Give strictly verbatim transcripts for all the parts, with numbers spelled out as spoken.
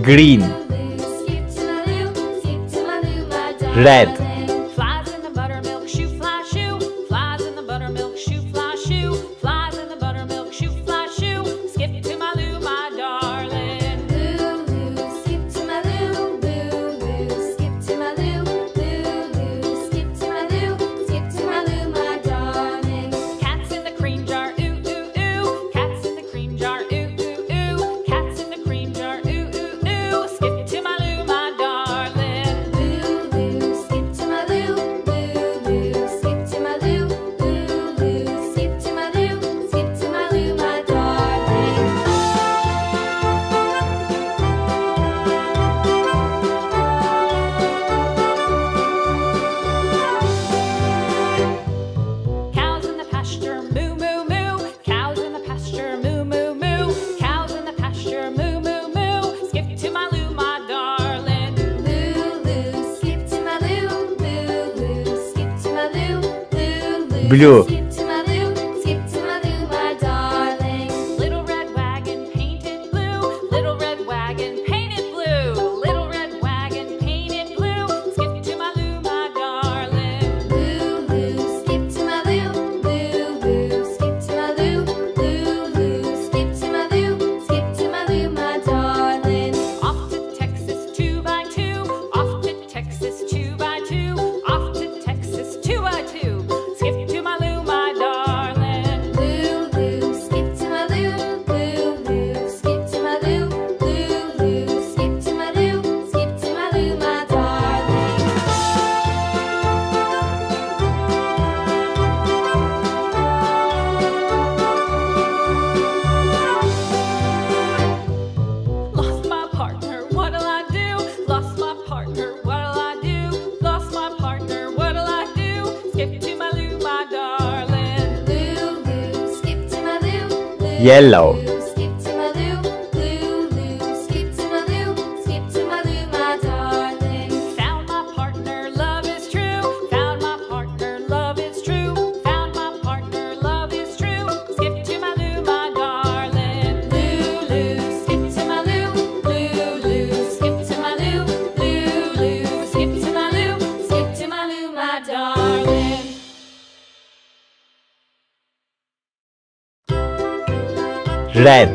green, red, Flies in the buttermilk shoe fly shoe. Flies in the buttermilk shoe fly shoe. Flies in the buttermilk shoe fly shoe. Skip to my loo, my darling. Loo, loo, skip to my loo. Loo, loo, skip to my loo. Loo, loo, skip to my loo. Skip to my loo, my darling. Cats in the cream jar, ooh ooh ooh. Cats in the cream jar, ooh ooh ooh. Cats in the cream jar, ooh ooh ooh. Skip to my loo, my darling. Loo, loo, skip to my loo. Loo, loo, skip to my loo. Loo, loo, skip to my loo. Skip to my loo, my darling. Cows in the pasture, moo moo moo. Cows in the pasture, moo moo moo. Cows in the pasture, moo moo moo. Skip to my loo, my darling. Loo, loo, skip to my loo. Loo, loo, skip to my loo. Loo, loo, Blue. skip to my loo. Skip to my loo, my darling. Little red wagon painted blue. Little red wagon painted blue. Little red wagon painted blue. Skip to my loo, my darling. Loo, loo, skip to my loo. Loo, loo, skip to my loo. Loo, loo, skip to my loo. Skip to my loo, my darling. Off to Texas two by two. Off to Texas two by two. Off to Texas two by two. Skip to my loo, my darling. Loo, loo, skip to my loo. Loo, loo, skip to my loo. Loo, loo, skip to my loo. Skip to my loo, my darling. Lost my partner, what'll I do? Lost my partner, what'll I do? Lost my partner, what'll I do? Skip to my loo, my darling. Loo, loo, skip to my loo. Loo, Yellow. loo, skip to my loo. Loo, loo, skip to my loo. Skip to my loo, my darling. Found my partner, love is true. Found my partner, love is true. Found my partner, love is true. Skip to my loo, my darling. Loo, loo, skip to my loo. Loo, loo, skip to my loo. Loo, loo, skip to my loo. Skip to my loo, my darling. red,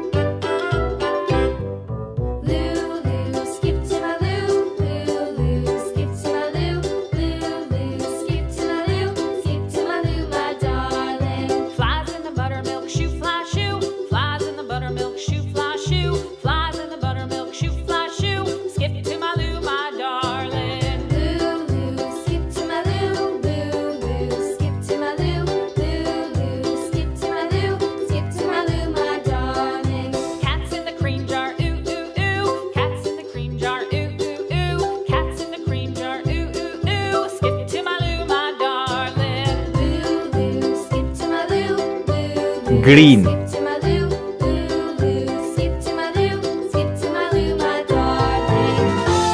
Loo, loo, skip to my loo. Loo, loo, skip to my loo. Loo, loo, skip to my loo. Skip to my loo, my darling. Flies in the buttermilk shoe fly shoe. Flies in the buttermilk shoe fly shoe. Flies in the buttermilk shoe fly shoe. Skip to my loo, my darling. Loo, loo, skip to my loo. Loo, loo, skip to my loo. Loo, loo, skip to my loo. Skip to my loo, my darling. Cats in the cream jar, ooh ooh ooh. Cats in the cream jar, ooh ooh ooh. Cats in the cream jar, ooh ooh ooh. Skip to my loo, my darling. Loo, loo, skip to my loo. Loo, loo, green, skip to my loo. Loo, loo, skip to my loo. Skip to my loo, my darling.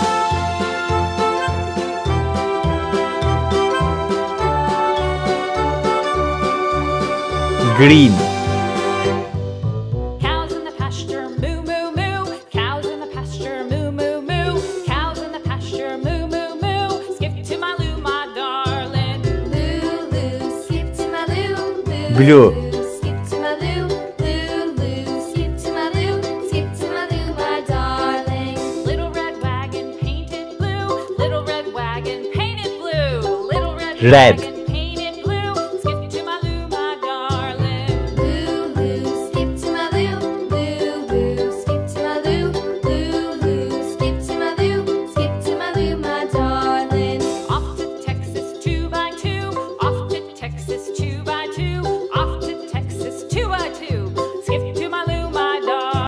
green, Cows in the pasture, moo moo moo. Cows in the pasture, moo moo moo. Cows in the pasture, moo moo moo. Skip to my loo, my darling. Loo, loo, skip to my loo. Loo, Blue. loo, skip to my loo. Loo, loo, skip to my loo. Skip to my loo, my darling. Little red wagon painted blue. Little red wagon painted blue. Little red Red. wagon